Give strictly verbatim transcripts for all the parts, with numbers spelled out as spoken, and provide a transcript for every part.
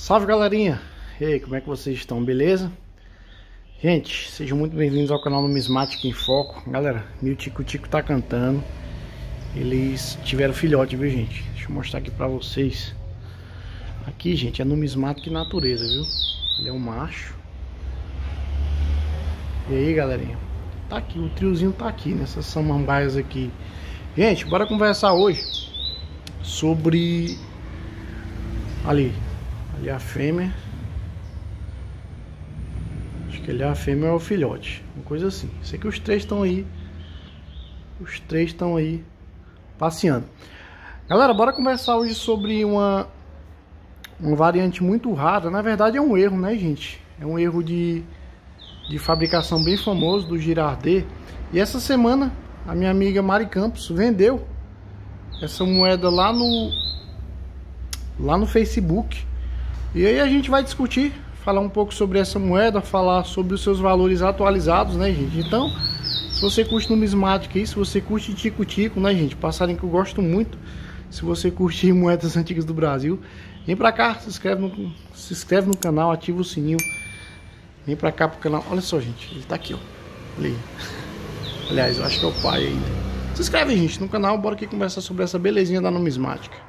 Salve, galerinha! E aí, como é que vocês estão? Beleza? Gente, sejam muito bem-vindos ao canal Numismática em Foco. Galera, meu tico-tico tá cantando. Eles tiveram filhote, viu, gente? Deixa eu mostrar aqui pra vocês. Aqui, gente, é numismática e natureza, viu? Ele é um macho. E aí, galerinha? Tá aqui, o triozinho tá aqui, nessas samambaias aqui. Gente, bora conversar hoje sobre... Ali, ali a fêmea. Acho que ali a fêmea é o filhote, uma coisa assim. Sei que os três estão aí. Os três estão aí passeando. Galera, bora conversar hoje sobre uma uma variante muito rara. Na verdade é um erro, né, gente? É um erro de, de fabricação bem famoso do Girardet. E essa semana a minha amiga Mari Campos vendeu essa moeda lá no lá no Facebook. E aí a gente vai discutir, falar um pouco sobre essa moeda, falar sobre os seus valores atualizados, né, gente? Então, se você curte numismática aí, se você curte tico-tico, né, gente? Passarinho que eu gosto muito. Se você curte moedas antigas do Brasil, vem pra cá, se inscreve no, se inscreve no canal, ativa o sininho. Vem pra cá pro canal. Olha só, gente, ele tá aqui, ó. Olha aí. Aliás, eu acho que é o pai ainda. Se inscreve, gente, no canal. Bora aqui conversar sobre essa belezinha da numismática.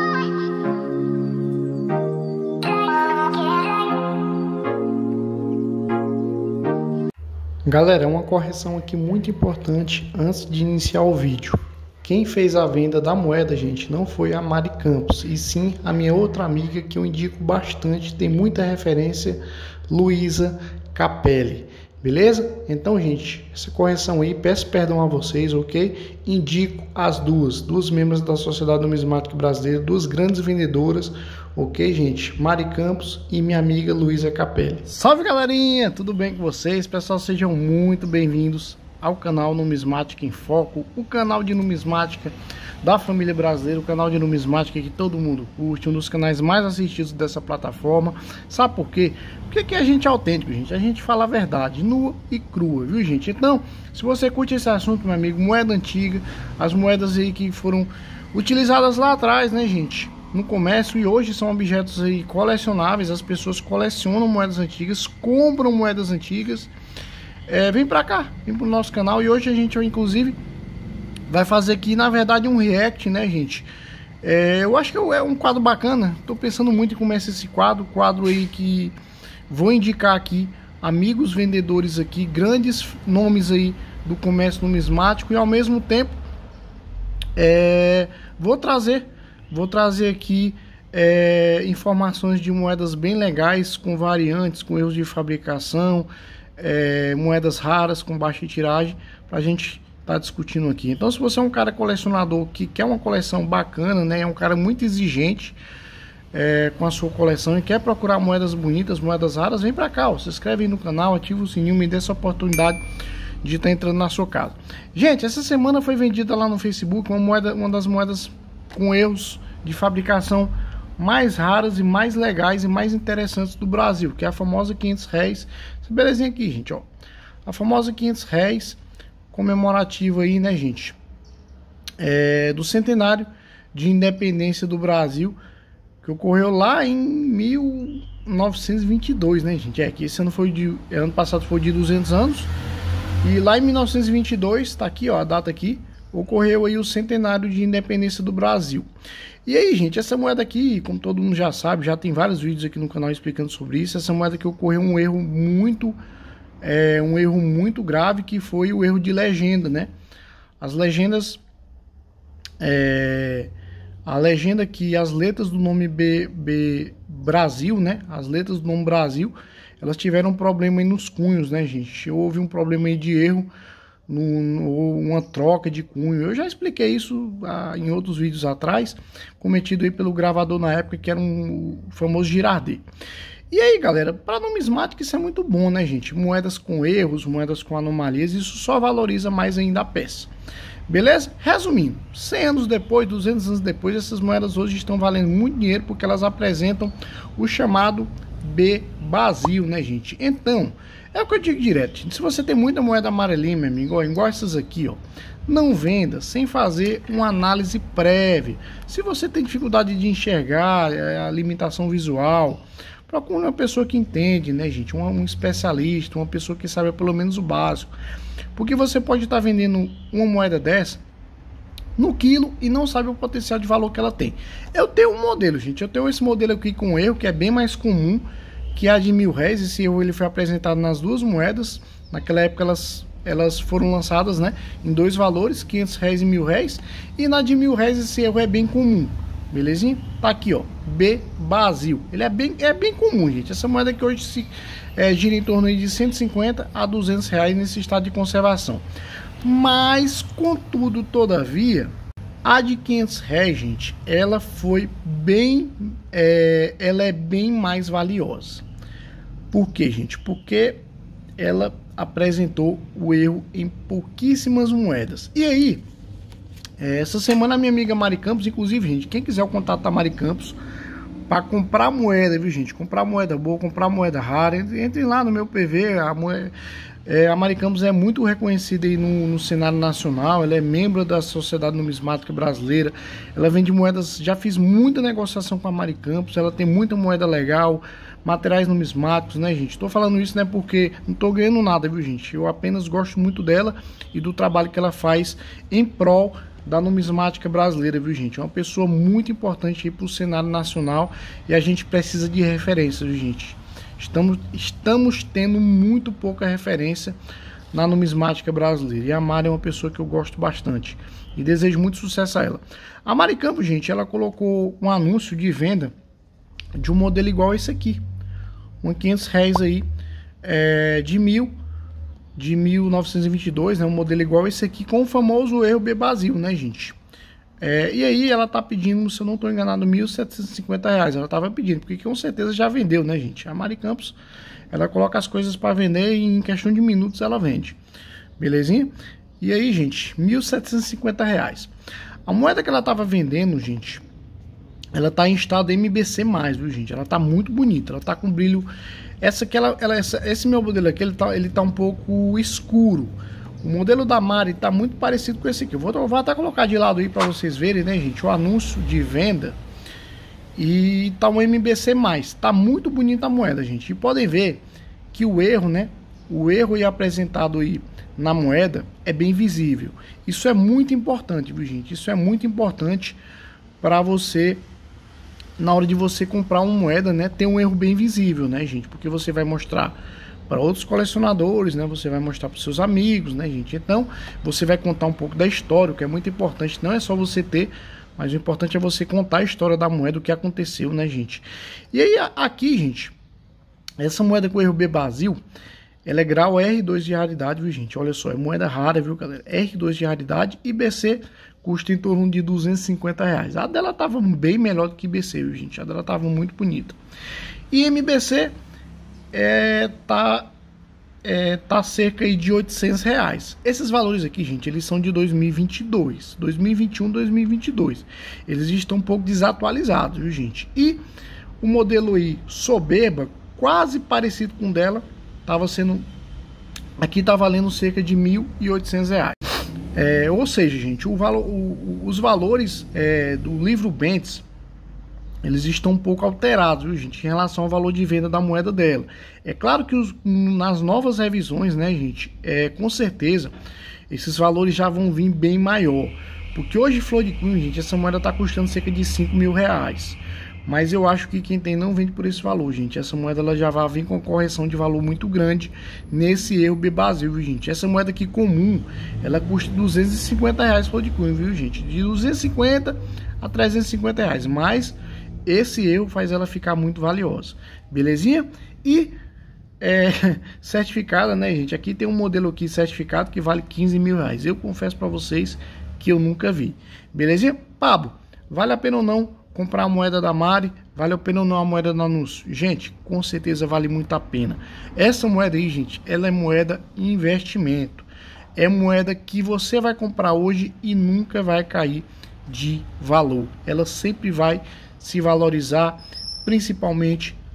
Galera, uma correção aqui muito importante antes de iniciar o vídeo. Quem fez a venda da moeda, gente, não foi a Mari Campos, e sim a minha outra amiga que eu indico bastante, tem muita referência, Luísa Capelli. Beleza? Então, gente, essa correção aí, peço perdão a vocês, ok? Indico as duas, duas membros da Sociedade Numismática Brasileira, duas grandes vendedoras, ok, gente? Mari Campos e minha amiga Luísa Capelli. Salve, galerinha! Tudo bem com vocês? Pessoal, sejam muito bem-vindos ao canal Numismática em Foco, o canal de numismática da família brasileira, o canal de numismática que todo mundo curte, um dos canais mais assistidos dessa plataforma. Sabe por quê? Porque que a gente é autêntico, gente. A gente fala a verdade, nua e crua, viu, gente? Então, se você curte esse assunto, meu amigo, moeda antiga, as moedas aí que foram utilizadas lá atrás, né, gente, no comércio, e hoje são objetos aí colecionáveis, as pessoas colecionam moedas antigas, compram moedas antigas. É, vem pra cá, vem pro nosso canal. E hoje a gente, inclusive, vai fazer aqui, na verdade, um react, né, gente? É, eu acho que é um quadro bacana. Tô pensando muito em começar esse quadro. Quadro aí que vou indicar aqui amigos vendedores aqui, grandes nomes aí do comércio numismático. E ao mesmo tempo, é, vou trazer, vou trazer aqui é, informações de moedas bem legais, com variantes, com erros de fabricação. É, moedas raras com baixa tiragem pra gente tá discutindo aqui. Então, se você é um cara colecionador que quer uma coleção bacana, né, é um cara muito exigente é, com a sua coleção e quer procurar moedas bonitas, moedas raras, vem pra cá, ó, se inscreve aí no canal, ativa o sininho, me dê essa oportunidade de estar tá entrando na sua casa. Gente, essa semana foi vendida lá no Facebook uma moeda, uma das moedas com erros de fabricação mais raras e mais legais e mais interessantes do Brasil, que é a famosa quinhentos réis. Essa belezinha aqui, gente, ó. A famosa quinhentos réis comemorativa aí, né, gente? É, do centenário de independência do Brasil, que ocorreu lá em mil novecentos e vinte e dois, né, gente? É que esse ano foi de ano passado foi de duzentos anos. E lá em mil novecentos e vinte e dois, tá aqui, ó, a data aqui, ocorreu aí o centenário de independência do Brasil. E aí, gente, essa moeda aqui, como todo mundo já sabe, já tem vários vídeos aqui no canal explicando sobre isso. Essa moeda que ocorreu um erro muito, é, um erro muito grave, que foi o erro de legenda, né? As legendas, é, a legenda que as letras do nome B, B Brasil, né? As letras do nome Brasil, elas tiveram um problema aí nos cunhos, né, gente? Houve um problema aí de erro, No, no, uma troca de cunho. Eu já expliquei isso ah, em outros vídeos atrás, cometido aí pelo gravador na época, que era um o famoso Girardet. E aí, galera, para numismática isso é muito bom, né, gente? Moedas com erros, moedas com anomalias, isso só valoriza mais ainda a peça. Beleza? Resumindo, cem anos depois, duzentos anos depois, essas moedas hoje estão valendo muito dinheiro porque elas apresentam o chamado B Brasil, né, gente? Então, é o que eu digo direto, gente. Se você tem muita moeda amarelinha, meu amigo, ó, igual essas aqui, ó, não venda sem fazer uma análise prévia. Se você tem dificuldade de enxergar a limitação visual, procure uma pessoa que entende, né, gente? Um, um especialista, uma pessoa que sabe pelo menos o básico. Porque você pode estar vendendo uma moeda dessa no quilo e não sabe o potencial de valor que ela tem. Eu tenho um modelo, gente. Eu tenho esse modelo aqui com erro, que é bem mais comum, que é a de mil réis. Esse erro ele foi apresentado nas duas moedas. Naquela época elas, elas foram lançadas, né, em dois valores, quinhentos réis e mil réis. E na de mil réis esse erro é bem comum. Belezinha? Tá aqui, ó, B Brasil. Ele é bem, é bem comum, gente. Essa moeda que hoje se é, gira em torno de cento e cinquenta a duzentos reais nesse estado de conservação. Mas, contudo, todavia, a de quinhentos réis, gente, ela foi bem, é, ela é bem mais valiosa. Por quê, gente? Porque ela apresentou o erro em pouquíssimas moedas. E aí, essa semana a minha amiga Mari Campos, inclusive, gente, quem quiser o contato da Mari Campos para comprar moeda, viu, gente? Comprar moeda boa, comprar moeda rara, entre lá no meu P V. A moeda, é, a Mari Campos é muito reconhecida aí no, no cenário nacional. Ela é membro da Sociedade Numismática Brasileira. Ela vende moedas, já fiz muita negociação com a Mari Campos. Ela tem muita moeda legal, materiais numismáticos, né, gente? Tô falando isso, né, porque não tô ganhando nada, viu, gente? Eu apenas gosto muito dela e do trabalho que ela faz em prol da numismática brasileira, viu, gente? É uma pessoa muito importante aí para o cenário nacional e a gente precisa de referência, viu, gente? Estamos, estamos tendo muito pouca referência na numismática brasileira. E a Mari é uma pessoa que eu gosto bastante e desejo muito sucesso a ela. A Mari Campos, gente, ela colocou um anúncio de venda de um modelo igual a esse aqui. Um quinhentos réis aí, é, de mil, de mil novecentos e vinte e dois, né? Um modelo igual a esse aqui, com o famoso erro B Brasil, né, gente? É, e aí ela tá pedindo, se eu não tô enganado, mil setecentos e cinquenta reais. Ela tava pedindo, porque com certeza já vendeu, né, gente? A Mari Campos, ela coloca as coisas para vender e em questão de minutos ela vende. Belezinha? E aí, gente, mil setecentos e cinquenta reais. A moeda que ela tava vendendo, gente, ela tá em estado M B C mais, viu, gente? Ela tá muito bonita, ela tá com brilho. Essa aqui, ela, ela, essa, esse meu modelo aqui, ele tá, ele tá um pouco escuro. O modelo da Mari tá muito parecido com esse aqui. Eu vou, eu vou até colocar de lado aí para vocês verem, né, gente? O anúncio de venda. E tá um M B C mais. Tá muito bonita a moeda, gente. E podem ver que o erro, né? O erro aí apresentado aí na moeda é bem visível. Isso é muito importante, viu, gente? Isso é muito importante para você, na hora de você comprar uma moeda, né, ter um erro bem visível, né, gente? Porque você vai mostrar para outros colecionadores, né? Você vai mostrar para seus amigos, né, gente? Então, você vai contar um pouco da história, o que é muito importante. Não é só você ter, mas o importante é você contar a história da moeda, o que aconteceu, né, gente? E aí, aqui, gente, essa moeda com erro B Brasil, ela é grau R dois de raridade, viu, gente? Olha só, é moeda rara, viu, galera? R dois de raridade e B C custa em torno de duzentos e cinquenta reais. A dela tava bem melhor do que B C, viu, gente? A dela tava muito bonita. E M B C é, tá, é, tá cerca de oitocentos reais. Esses valores aqui, gente, eles são de dois mil e vinte e dois. dois mil e vinte e um, dois mil e vinte e dois. Eles estão um pouco desatualizados, viu, gente? E o modelo aí, soberba, quase parecido com o dela, tava sendo... Aqui tá valendo cerca de mil e oitocentos reais. É, ou seja, gente, o valor, o, os valores é, do livro Bentes, eles estão um pouco alterados, viu, gente, em relação ao valor de venda da moeda dela. É claro que os, nas novas revisões, né, gente, é, com certeza, esses valores já vão vir bem maior. Porque hoje, flor de cunho, gente, essa moeda está custando cerca de cinco mil reais. Mas eu acho que quem tem não vende por esse valor, gente. Essa moeda ela já vai vir com correção de valor muito grande nesse erro B Brasil, viu, gente? Essa moeda aqui comum, ela custa duzentos e cinquenta reais flor de cunho, viu, gente? De duzentos e cinquenta a trezentos e cinquenta reais. Mas esse erro faz ela ficar muito valiosa. Belezinha? E é, certificada, né, gente? Aqui tem um modelo aqui certificado que vale quinze mil reais. Eu confesso para vocês que eu nunca vi. Belezinha? Pablo, vale a pena ou não comprar a moeda da Mari? Vale a pena ou não a moeda do anúncio? Gente, com certeza vale muito a pena. Essa moeda aí, gente, ela é moeda investimento. É moeda que você vai comprar hoje e nunca vai cair de valor. Ela sempre vai se valorizar, principalmente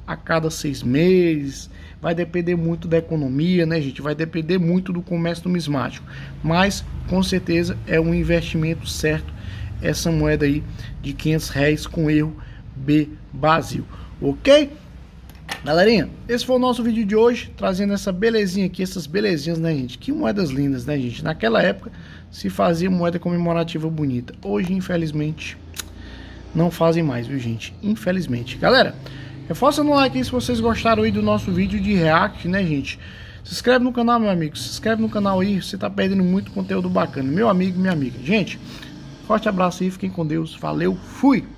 a cada seis meses. Vai depender muito da economia, né, gente? Vai depender muito do comércio numismático. Mas, com certeza, é um investimento certo essa moeda aí de quinhentos reais com erro B Brasil. Ok? Galerinha, esse foi o nosso vídeo de hoje, trazendo essa belezinha aqui, essas belezinhas, né, gente? Que moedas lindas, né, gente? Naquela época se fazia moeda comemorativa bonita. Hoje, infelizmente, não fazem mais, viu, gente? Infelizmente. Galera, reforça no like aí se vocês gostaram aí do nosso vídeo de react, né, gente? Se inscreve no canal, meu amigo. Se inscreve no canal aí, você tá perdendo muito conteúdo bacana. Meu amigo, minha amiga. Gente, forte abraço aí, fiquem com Deus. Valeu, fui!